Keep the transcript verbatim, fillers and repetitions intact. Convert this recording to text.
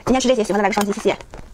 今天吃这些，喜欢的来个双击，谢谢。